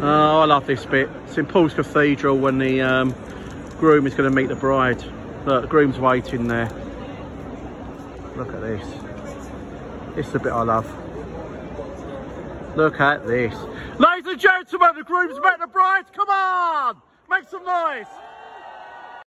Oh, I love this bit. It's in Paul's Cathedral when the groom is going to meet the bride. Look, the groom's waiting there. Look at this. This is the bit I love. Look at this. Ladies and gentlemen, the groom's met the bride. Come on! Make some noise!